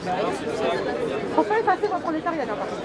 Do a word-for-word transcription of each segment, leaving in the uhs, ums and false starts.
Faut pas effacer votre prolétariat, par contre.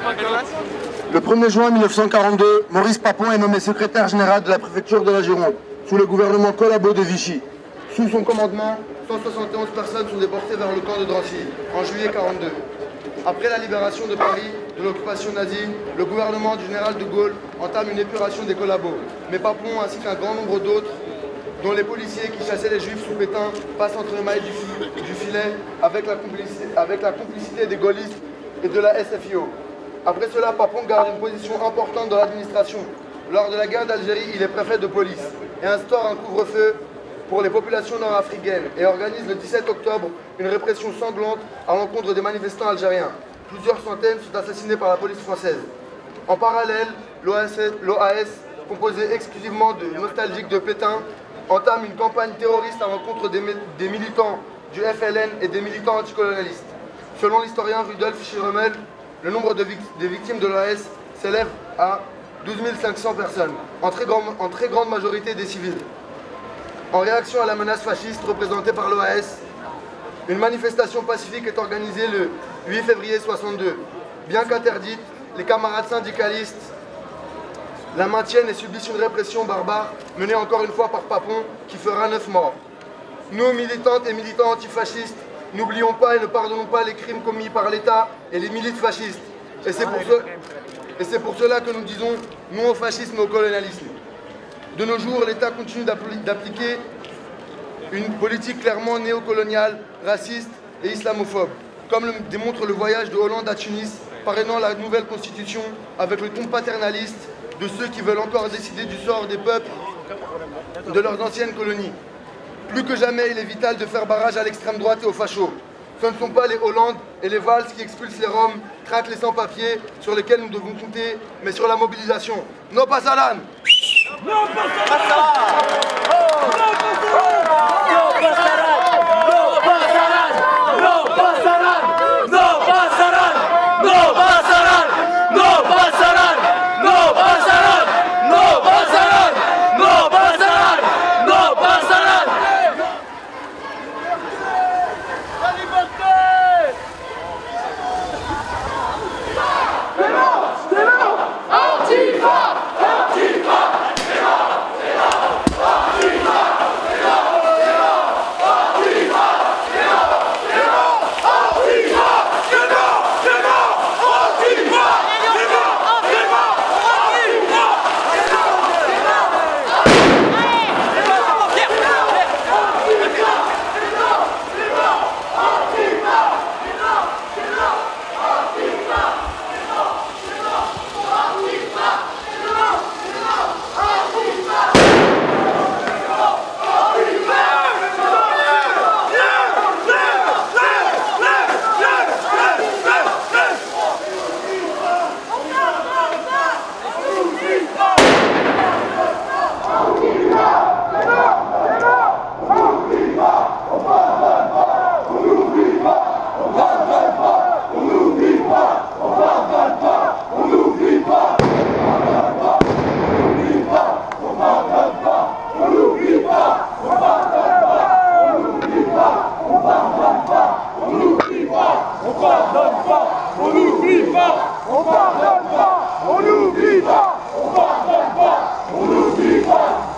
Le premier juin mille neuf cent quarante-deux, Maurice Papon est nommé secrétaire général de la préfecture de la Gironde, sous le gouvernement Collabo de Vichy. Sous son commandement, cent soixante et onze personnes sont déportées vers le camp de Drancy, en juillet mille neuf cent quarante-deux. Après la libération de Paris de l'occupation nazie, le gouvernement du général de Gaulle entame une épuration des collabos. Mais Papon, ainsi qu'un grand nombre d'autres, dont les policiers qui chassaient les juifs sous Pétain, passent entre les mailles du, du filet avec la, complicité, avec la complicité des gaullistes et de la S F I O. Après cela, Papon garde une position importante dans l'administration. Lors de la guerre d'Algérie, il est préfet de police et instaure un couvre-feu pour les populations nord-africaines et organise le dix-sept octobre une répression sanglante à l'encontre des manifestants algériens. Plusieurs centaines sont assassinés par la police française. En parallèle, l'O A S, composé exclusivement de nostalgiques de Pétain, entame une campagne terroriste à l'encontre des, des militants du F L N et des militants anticolonialistes. Selon l'historien Rudolf Schirmel, le nombre de vict des victimes de l'O A S s'élève à douze mille cinq cents personnes, en très, grand, en très grande majorité des civils. En réaction à la menace fasciste représentée par l'O A S, une manifestation pacifique est organisée le huit février mille neuf cent soixante-deux. Bien qu'interdite, les camarades syndicalistes la maintiennent et subissent une répression barbare menée encore une fois par Papon qui fera neuf morts. Nous, militantes et militants antifascistes, n'oublions pas et ne pardonnons pas les crimes commis par l'État et les milices fascistes. Et c'est pour, ce, pour cela que nous disons non au fascisme et au colonialisme. De nos jours, l'État continue d'appliquer une politique clairement néocoloniale, raciste et islamophobe, comme le démontre le voyage de Hollande à Tunis, parrainant la nouvelle constitution avec le ton paternaliste de ceux qui veulent encore décider du sort des peuples de leurs anciennes colonies. Plus que jamais, il est vital de faire barrage à l'extrême droite et aux fachos. Ce ne sont pas les Hollande et les Valls qui expulsent les Roms, traquent les sans-papiers, sur lesquels nous devons compter, mais sur la mobilisation. No pasaran! No pasaran! No pasaran! On n'oublie pas, on pardonne pas, on n'oublie pas.